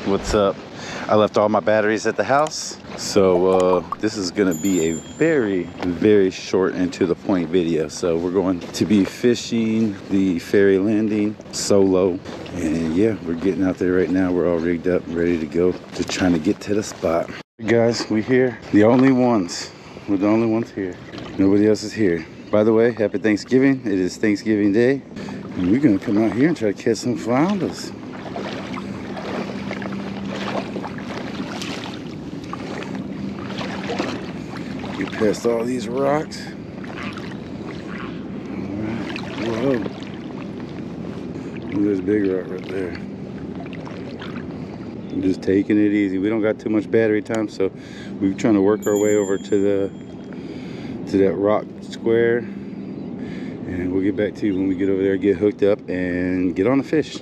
What's up? I left all my batteries at the house, so this is gonna be a very short and to the point video. So we're going to be fishing the ferry landing solo, and yeah, we're getting out there right now. We're all rigged up, ready to go, just trying to get to the spot. Guys, we here, the only ones. We're the only ones here. Nobody else is here. By the way, happy Thanksgiving. It is Thanksgiving Day, and we're gonna come out here and try to catch some flounders. Get past all these rocks. Whoa. There's a big rock right there. I'm just taking it easy. We don't got too much battery time, so we're trying to work our way over to that rock square, and we'll get back to you when we get over there, get hooked up, and get on the fish.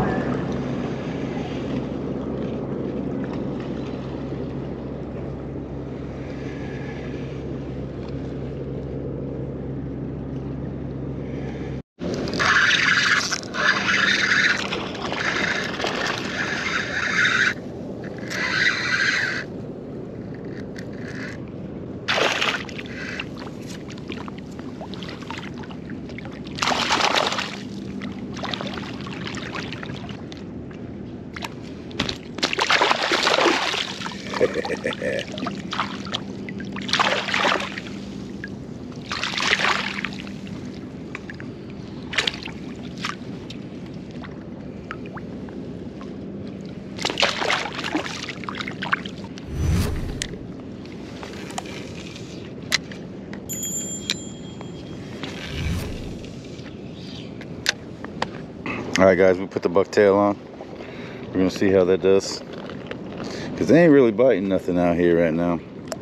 All right, guys, we put the bucktail on. We're gonna see how that does, because they ain't really biting nothing out here right now.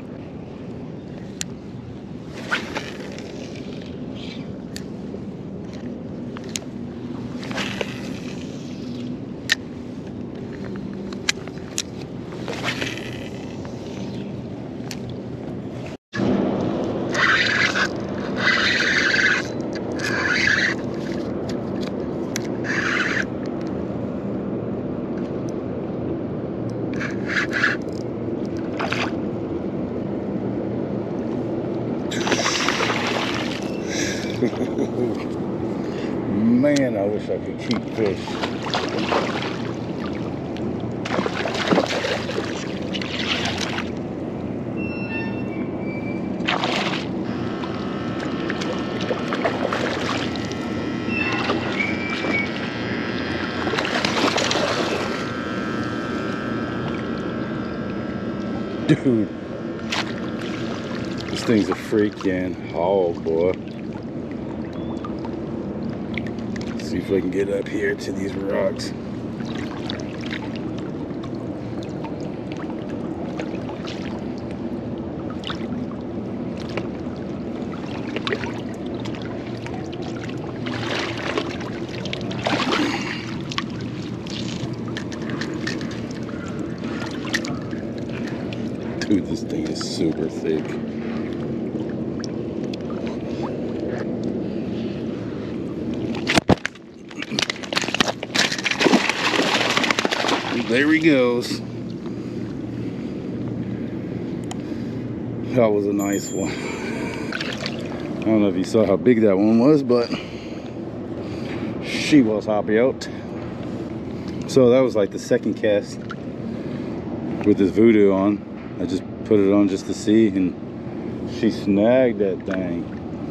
Man, I wish I could keep fish. Dude, this thing's a freaking hog, boy. See if I can get up here to these rocks. Dude, this thing is super thick. There he goes. That was a nice one. I don't know if you saw how big that one was, but she was happy out. So that was like the second cast with this voodoo on. I just put it on just to see, and she snagged that thing.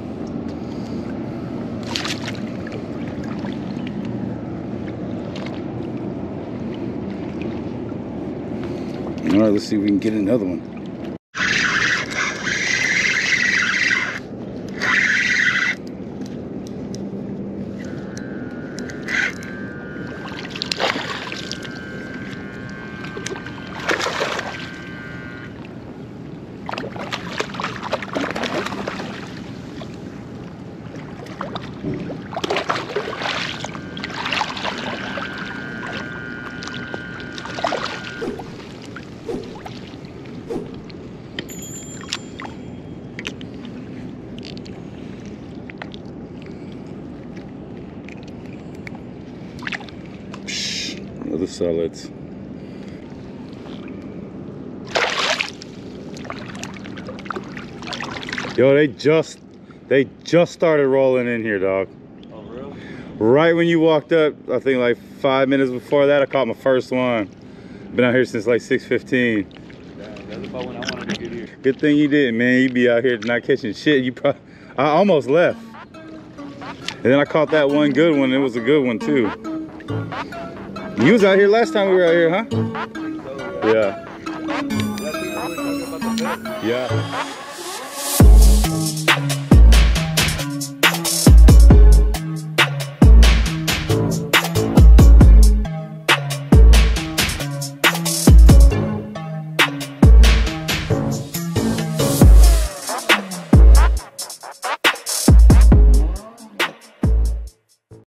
All right, let's see if we can get another one. Another solids. Yo, they just started rolling in here, dog. Oh, really? Right when you walked up, I think like 5 minutes before that, I caught my first one. Been out here since like 6:15. That's about when I wanted to get here. Good thing you didn't, man. You be out here not catching shit. I almost left. And then I caught that one good one. It was a good one too. You was out here last time we were out here, huh? So, Yeah. yeah. Yeah.